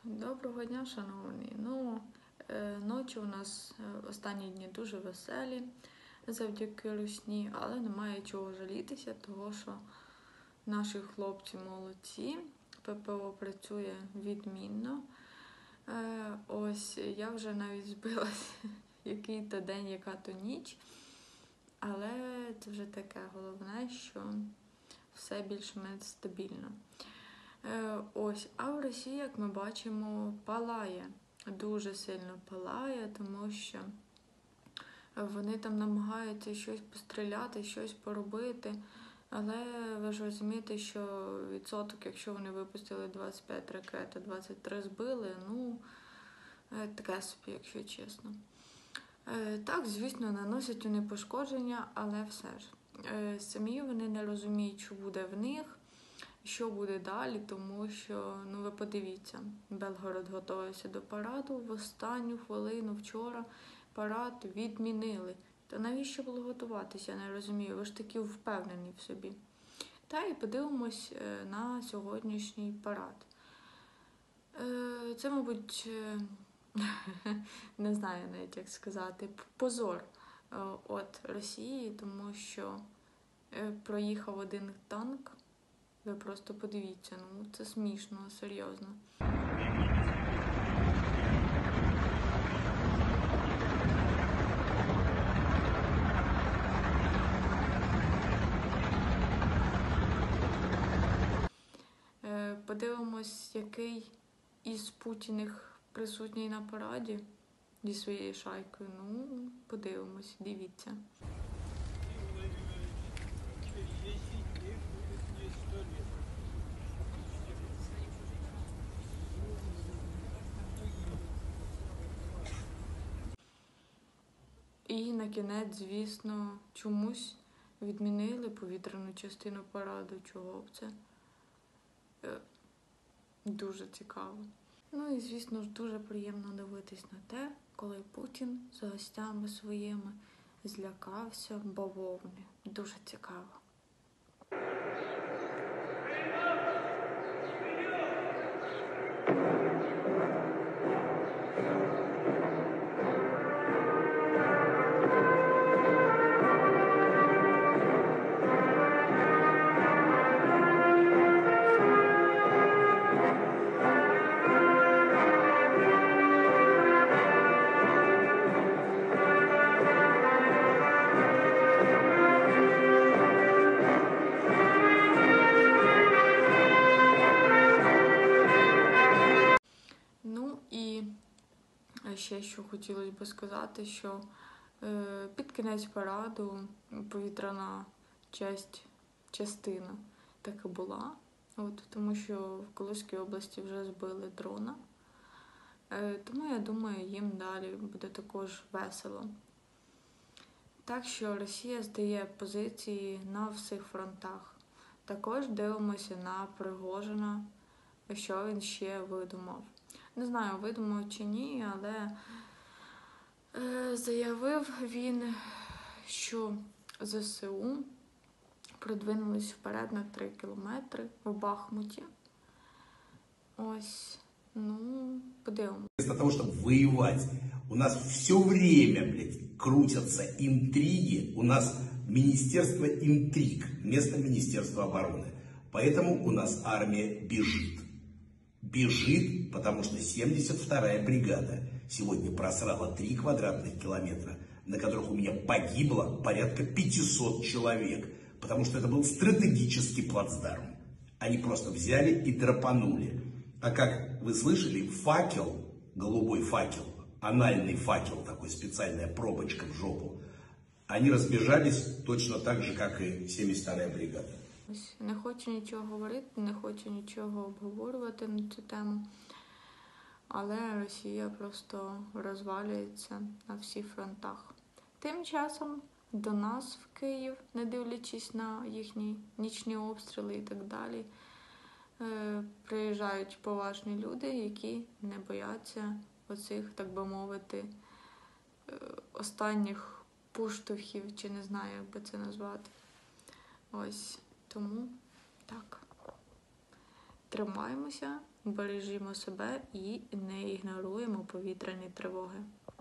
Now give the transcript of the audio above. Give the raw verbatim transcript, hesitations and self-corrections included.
Доброго дня, шановні. Ну, е, ночі у нас е, останні дні дуже веселі завдяки русні, але немає чого жалітися, того що наші хлопці молодці, ППО працює відмінно. Е, ось я вже навіть збилася, який то день, яка то ніч, але це вже таке головне, що все більш-менш стабільно. Ось, а в Росії, як ми бачимо, палає, дуже сильно палає, тому що вони там намагаються щось постріляти, щось поробити, але ви ж розумієте, що відсоток, якщо вони випустили двадцять п'ять ракет, а двадцять три збили, ну, таке собі, якщо чесно. Так, звісно, наносять вони пошкодження, але все ж. Самі вони не розуміють, що буде в них, що буде далі, тому що, ну ви подивіться, Белгород готувався до параду, в останню хвилину вчора парад відмінили. То навіщо було готуватися, я не розумію, ви ж такі впевнені в собі. Та і подивимось на сьогоднішній парад. Це, мабуть, не знаю навіть, як сказати, позор от Росії, тому що проїхав один танк. Ви просто подивіться, ну це смішно, серйозно. Подивимось, який із Путіних присутній на параді зі своєю шайкою. Ну, подивимось, дивіться. І на кінець, звісно, чомусь відмінили повітряну частину параду. Чого б це? Е, дуже цікаво. Ну і, звісно ж, дуже приємно дивитись на те, коли Путін з гостями своїми злякався бавовни. Дуже цікаво. Ще що хотілося б сказати, що е, під кінець параду повітряна часть, частина так і була, от, тому що в Калузькій області вже збили дрона. Е, тому я думаю, їм далі буде також весело. Так що Росія здає позиції на всіх фронтах. Також дивимося на Пригожина, що він ще видумав. Не знаю, видумав чи ні, але е, заявив він, що ЗСУ продвинулись вперед на три кілометри в Бахмуті. Ось, ну, подивимось. Вместо того, чтобы воевать, у нас все время, блядь, крутятся интриги. У нас Министерство интриг вместо Министерства обороны. Поэтому у нас армия бежит. Бежит, потому что семьдесят вторая бригада сегодня просрала три квадратных километра, на которых у меня погибло порядка пятисот человек, потому что это был стратегический плацдарм. Они просто взяли и драпанули. А как вы слышали, факел, голубой факел, анальный факел, такой специальная пробочка в жопу, они разбежались точно так же, как и семьдесят вторая бригада. Не хочу нічого говорити, не хочу нічого обговорювати на цю тему, але Росія просто розвалюється на всіх фронтах. Тим часом до нас в Київ, не дивлячись на їхні нічні обстріли і так далі, приїжджають поважні люди, які не бояться оцих, так би мовити, останніх поштовхів, чи не знаю, як би це назвати. Ось. Тому так, тримаємося, бережімо себе і не ігноруємо повітряні тривоги.